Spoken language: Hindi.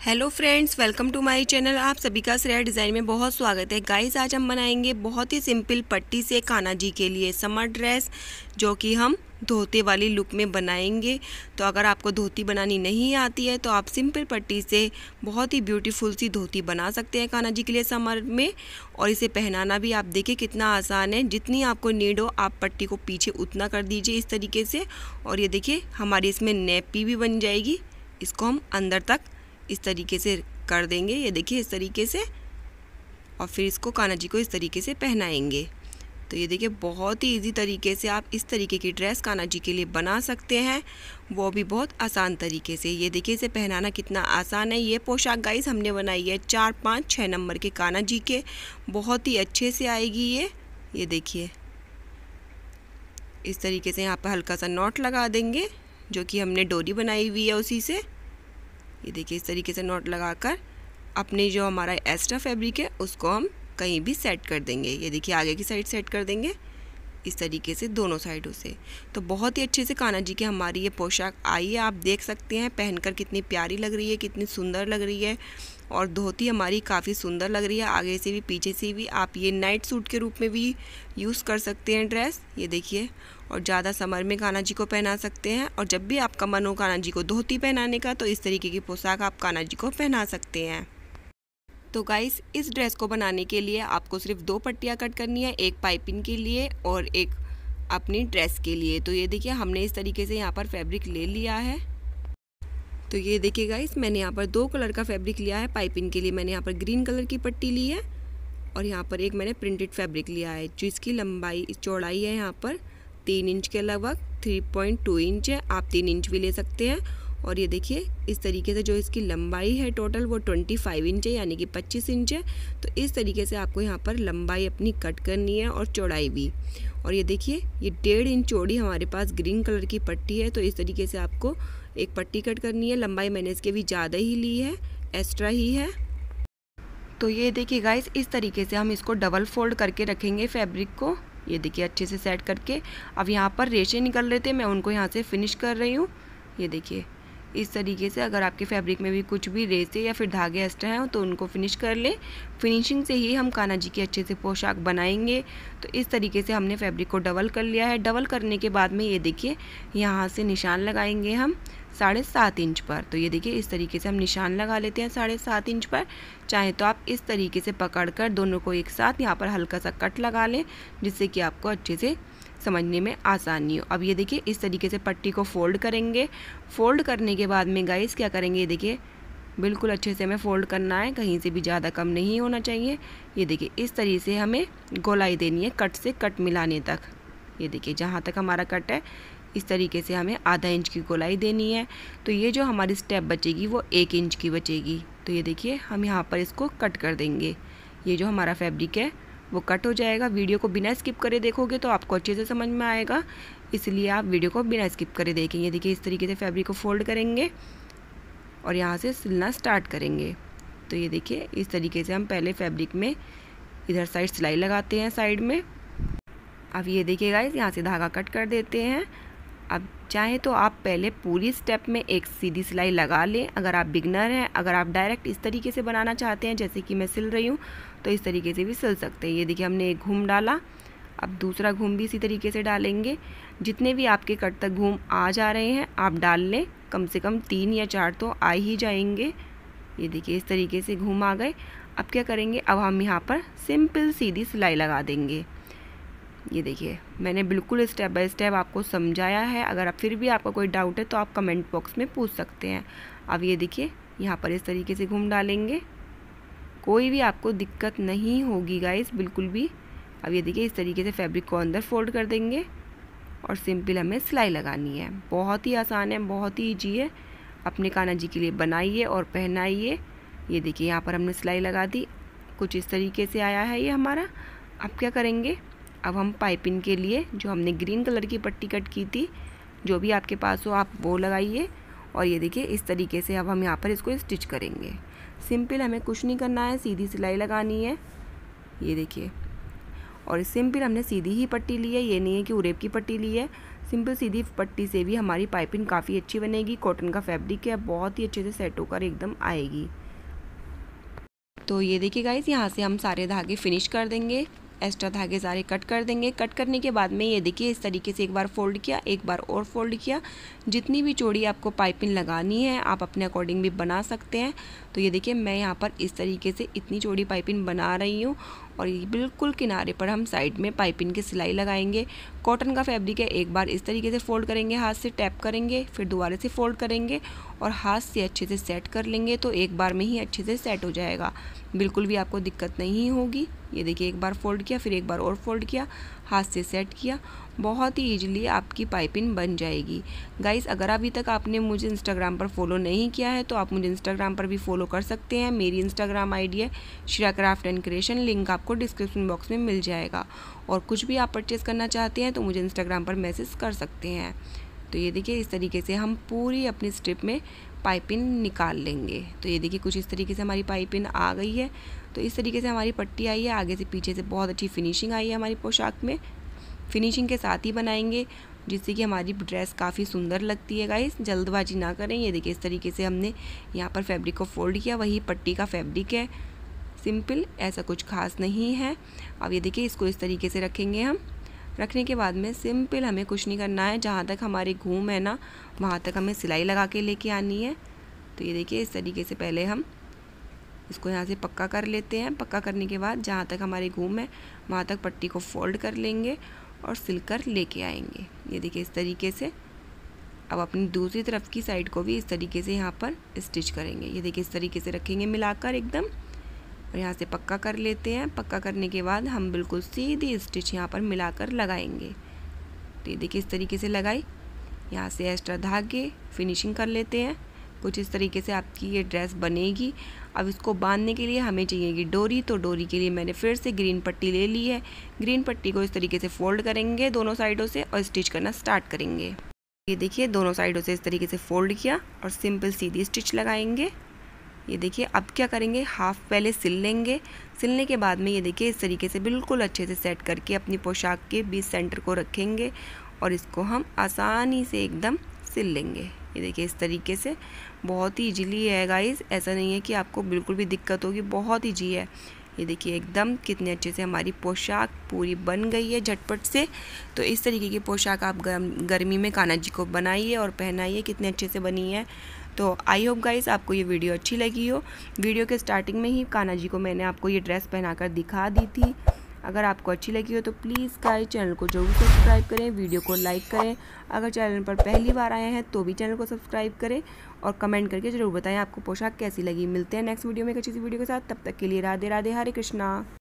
Hello friends, welcome to my channel. आप सभी का श्रेया डिज़ाइन में बहुत स्वागत है। गाइस, आज हम बनाएंगे बहुत ही सिंपल पट्टी से कान्हा जी के लिए समर ड्रेस, जो कि हम धोती वाली लुक में बनाएंगे। तो अगर आपको धोती बनानी नहीं आती है तो आप सिंपल पट्टी से बहुत ही ब्यूटीफुल सी धोती बना सकते हैं कान्हा जी के लिए समर में। और इसे पहनाना भी आप देखिए कितना आसान है। जितनी आपको नीड हो आप पट्टी को पीछे उतना कर दीजिए इस तरीके से। और ये देखिए हमारी इसमें नेपी भी बन जाएगी। इसको हम अंदर तक इस तरीके से कर देंगे, ये देखिए इस तरीके से। और फिर इसको कान्हा जी को इस तरीके से पहनाएंगे। तो ये देखिए बहुत ही इजी तरीके से आप इस तरीके की ड्रेस कान्हा जी के लिए बना सकते हैं, वो भी बहुत आसान तरीके से। ये देखिए इसे पहनाना कितना आसान है। ये पोशाक गाइस हमने बनाई है 4, 5, 6 नंबर के कान्हा जी के। बहुत ही अच्छे से आएगी ये देखिए इस तरीके से। यहाँ पर हल्का सा नॉट लगा देंगे, जो कि हमने डोरी बनाई हुई है उसी से। ये देखिए इस तरीके से नॉट लगाकर अपने जो हमारा एक्स्ट्रा फैब्रिक है उसको हम कहीं भी सेट कर देंगे। ये देखिए आगे की साइड सेट कर देंगे इस तरीके से दोनों साइडों से। तो बहुत ही अच्छे से कान्हा जी की हमारी ये पोशाक आई है। आप देख सकते हैं पहनकर कितनी प्यारी लग रही है, कितनी सुंदर लग रही है। और धोती हमारी काफ़ी सुंदर लग रही है, आगे से भी पीछे से भी। आप ये नाइट सूट के रूप में भी यूज़ कर सकते हैं ड्रेस, ये देखिए। और ज़्यादा समर में कान्हा जी को पहना सकते हैं। और जब भी आपका मन हो कान्हा जी को धोती पहनाने का तो इस तरीके की पोशाक आप कान्हा जी को पहना सकते हैं। तो गाइस, इस ड्रेस को बनाने के लिए आपको सिर्फ 2 पट्टियाँ कट करनी है, एक पाइपिंग के लिए और एक अपनी ड्रेस के लिए। तो ये देखिए हमने इस तरीके से यहाँ पर फैब्रिक ले लिया है। तो ये देखिए गाइस, मैंने यहाँ पर 2 कलर का फैब्रिक लिया है। पाइपिंग के लिए मैंने यहाँ पर ग्रीन कलर की पट्टी ली है और यहाँ पर एक मैंने प्रिंटेड फैब्रिक लिया है, जो इसकी लंबाई चौड़ाई है यहाँ पर 3 इंच के लगभग, 3.2 इंच है। आप 3 इंच भी ले सकते हैं। और ये देखिए इस तरीके से जो इसकी लंबाई है टोटल वो 25 इंच है, यानी कि 25 इंच है। तो इस तरीके से आपको यहाँ पर लंबाई अपनी कट करनी है और चौड़ाई भी। और ये देखिए ये 1.5 इंच चौड़ी हमारे पास ग्रीन कलर की पट्टी है। तो इस तरीके से आपको एक पट्टी कट करनी है। लंबाई मैंने इसके भी ज़्यादा ही ली है, एक्स्ट्रा ही है। तो ये देखिए गाइस, इस तरीके से हम इसको डबल फोल्ड करके रखेंगे फैब्रिक को। ये देखिए अच्छे से सेट करके। अब यहाँ पर रेशे निकल रहे थे, मैं उनको यहाँ से फिनिश कर रही हूँ। ये देखिए इस तरीके से। अगर आपके फैब्रिक में भी कुछ भी रेसे या फिर धागे एक्स्ट्रा हैं तो उनको फिनिश कर लें। फिनिशिंग से ही हम कान्हा जी की अच्छे से पोशाक बनाएंगे। तो इस तरीके से हमने फैब्रिक को डबल कर लिया है। डबल करने के बाद में ये देखिए यहाँ से निशान लगाएंगे हम 7.5 इंच पर। तो ये देखिए इस तरीके से हम निशान लगा लेते हैं 7.5 इंच पर। चाहे तो आप इस तरीके से पकड़कर दोनों को एक साथ यहाँ पर हल्का सा कट लगा लें, जिससे कि आपको अच्छे से समझने में आसानी हो। अब ये देखिए इस तरीके से पट्टी को फोल्ड करेंगे। फोल्ड करने के बाद में गाइस क्या करेंगे, ये देखिए बिल्कुल अच्छे से हमें फोल्ड करना है, कहीं से भी ज़्यादा कम नहीं होना चाहिए। ये देखिए इस तरीके से हमें गोलाई देनी है कट से कट मिलाने तक। ये देखिए जहाँ तक हमारा कट है इस तरीके से हमें आधा इंच की गोलाई देनी है। तो ये जो हमारी स्टेप बचेगी वो 1 इंच की बचेगी। तो ये देखिए हम यहाँ पर इसको कट कर देंगे। ये जो हमारा फैब्रिक है वो कट हो जाएगा। वीडियो को बिना स्किप करे देखोगे तो आपको अच्छे से समझ में आएगा, इसलिए आप वीडियो को बिना स्किप करे देखेंगे। देखिए इस तरीके से फैब्रिक को फोल्ड करेंगे और यहाँ से सिलना स्टार्ट करेंगे। तो ये देखिए इस तरीके से हम पहले फैब्रिक में इधर साइड सिलाई लगाते हैं साइड में। अब ये देखिए गाइस यहाँ से धागा कट कर देते हैं। अब चाहे तो आप पहले पूरी स्टेप में एक सीधी सिलाई लगा लें, अगर आप बिगनर हैं। अगर आप डायरेक्ट इस तरीके से बनाना चाहते हैं जैसे कि मैं सिल रही हूँ तो इस तरीके से भी सिल सकते हैं। ये देखिए हमने एक घूम डाला, अब दूसरा घूम भी इसी तरीके से डालेंगे। जितने भी आपके कट तक घूम आ जा रहे हैं आप डाल लें, कम से कम 3 या 4 तो आ ही जाएंगे। ये देखिए इस तरीके से घूम आ गए। अब क्या करेंगे, अब हम यहाँ पर सिंपल सीधी सिलाई लगा देंगे। ये देखिए मैंने बिल्कुल स्टेप बाय स्टेप आपको समझाया है। अगर आप फिर भी आपका कोई डाउट है तो आप कमेंट बॉक्स में पूछ सकते हैं। अब ये देखिए यहाँ पर इस तरीके से घूम डालेंगे, कोई भी आपको दिक्कत नहीं होगी गाइस बिल्कुल भी। अब ये देखिए इस तरीके से फैब्रिक को अंदर फोल्ड कर देंगे और सिंपल हमें सिलाई लगानी है। बहुत ही आसान है, बहुत ही ईजी है। अपने कान्हा जी के लिए बनाइए और पहनाइए। ये देखिए यहाँ पर हमने सिलाई लगा दी, कुछ इस तरीके से आया है ये हमारा। अब क्या करेंगे, अब हम पाइपिंग के लिए जो हमने ग्रीन कलर की पट्टी कट की थी, जो भी आपके पास हो आप वो लगाइए। और ये देखिए इस तरीके से अब हम यहाँ पर इसको स्टिच करेंगे। सिंपल, हमें कुछ नहीं करना है, सीधी सिलाई लगानी है। ये देखिए, और सिंपल हमने सीधी ही पट्टी ली है, ये नहीं है कि उरेब की पट्टी ली है। सिंपल सीधी पट्टी से भी हमारी पाइपिंग काफ़ी अच्छी बनेगी। कॉटन का फैब्रिक है, बहुत ही अच्छे से सेट होकर एकदम आएगी। तो ये देखिए गाइस, यहाँ से हम सारे धागे फिनिश कर देंगे, एक्स्ट्रा धागे सारे कट कर देंगे। कट करने के बाद में ये देखिए इस तरीके से एक बार फोल्ड किया, एक बार और फोल्ड किया। जितनी भी चौड़ी आपको पाइपिंग लगानी है आप अपने अकॉर्डिंग भी बना सकते हैं। तो ये देखिए मैं यहाँ पर इस तरीके से इतनी चौड़ी पाइपिंग बना रही हूँ और ये बिल्कुल किनारे पर हम साइड में पाइपिंग की सिलाई लगाएंगे। कॉटन का फैब्रिक है, एक बार इस तरीके से फोल्ड करेंगे, हाथ से टैप करेंगे, फिर दोबारा से फोल्ड करेंगे और हाथ से अच्छे से सेट कर लेंगे। तो एक बार में ही अच्छे से सेट हो जाएगा, बिल्कुल भी आपको दिक्कत नहीं होगी। ये देखिए एक बार फोल्ड किया, फिर एक बार और फोल्ड किया, हाथ से सेट किया, बहुत ही ईजिली आपकी पाइपिंग बन जाएगी। गाइस अगर अभी तक आपने मुझे इंस्टाग्राम पर फॉलो नहीं किया है तो आप मुझे इंस्टाग्राम पर भी फॉलो कर सकते हैं। मेरी इंस्टाग्राम आईडी है Shreya craft and creation, link आपको डिस्क्रिप्शन बॉक्स में मिल जाएगा। और कुछ भी आप परचेज़ करना चाहते हैं तो मुझे इंस्टाग्राम पर मैसेज कर सकते हैं। तो ये देखिए इस तरीके से हम पूरी अपनी स्ट्रिप में पाइपिंग निकाल लेंगे। तो ये देखिए कुछ इस तरीके से हमारी पाइपिंग आ गई है। तो इस तरीके से हमारी पट्टी आई है, आगे से पीछे से बहुत अच्छी फिनिशिंग आई है हमारी पोशाक में। फिनिशिंग के साथ ही बनाएंगे जिससे कि हमारी ड्रेस काफ़ी सुंदर लगती है। गाइस जल्दबाजी ना करें। ये देखिए इस तरीके से हमने यहाँ पर फैब्रिक को फोल्ड किया, वही पट्टी का फैब्रिक है, सिंपल, ऐसा कुछ खास नहीं है। अब ये देखिए इसको इस तरीके से रखेंगे हम। रखने के बाद में सिंपल हमें कुछ नहीं करना है, जहाँ तक हमारी घूम है ना वहाँ तक हमें सिलाई लगा के लेके आनी है। तो ये देखिए इस तरीके से पहले हम इसको यहाँ से पक्का कर लेते हैं। पक्का करने के बाद जहाँ तक हमारी घूम है वहाँ तक पट्टी को फोल्ड कर लेंगे और सिलकर लेके आएंगे। ये देखिए इस तरीके से। अब अपनी दूसरी तरफ की साइड को भी इस तरीके से यहाँ पर स्टिच करेंगे। ये देखिए इस तरीके से रखेंगे मिलाकर एकदम और यहाँ से पक्का कर लेते हैं। पक्का करने के बाद हम बिल्कुल सीधी स्टिच यहाँ पर मिलाकर लगाएंगे। तो ये देखिए इस तरीके से लगाई, यहाँ से एक्स्ट्रा धागे फिनिशिंग कर लेते हैं। कुछ इस तरीके से आपकी ये ड्रेस बनेगी। अब इसको बांधने के लिए हमें चाहिएगी डोरी। तो डोरी के लिए मैंने फिर से ग्रीन पट्टी ले ली है। ग्रीन पट्टी को इस तरीके से फोल्ड करेंगे दोनों साइडों से और स्टिच करना स्टार्ट करेंगे। ये देखिए दोनों साइडों से इस तरीके से फोल्ड किया और सिंपल सीधी स्टिच लगाएंगे। ये देखिए अब क्या करेंगे, हाफ पहले सिल लेंगे। सिलने के बाद में ये देखिए इस तरीके से बिल्कुल अच्छे से सेट करके अपनी पोशाक के बीच सेंटर को रखेंगे और इसको हम आसानी से एकदम सिल लेंगे। ये देखिए इस तरीके से, बहुत ही ईजीली है गाइस, ऐसा नहीं है कि आपको बिल्कुल भी दिक्कत होगी, बहुत ईजी है। ये देखिए एकदम कितने अच्छे से हमारी पोशाक पूरी बन गई है झटपट से। तो इस तरीके की पोशाक आप गर्मी में कान्हा जी को बनाइए और पहनाइए, कितने अच्छे से बनी है। तो आई होप गाइस आपको ये वीडियो अच्छी लगी हो। वीडियो के स्टार्टिंग में ही कान्हा जी को मैंने आपको ये ड्रेस पहनाकर दिखा दी थी। अगर आपको अच्छी लगी हो तो प्लीज़ गाइस चैनल को जरूर सब्सक्राइब करें, वीडियो को लाइक करें। अगर चैनल पर पहली बार आए हैं तो भी चैनल को सब्सक्राइब करें और कमेंट करके ज़रूर बताएं आपको पोशाक कैसी लगी। मिलते हैं नेक्स्ट वीडियो में एक अच्छी सी वीडियो के साथ, तब तक के लिए राधे राधे, हरे कृष्णा।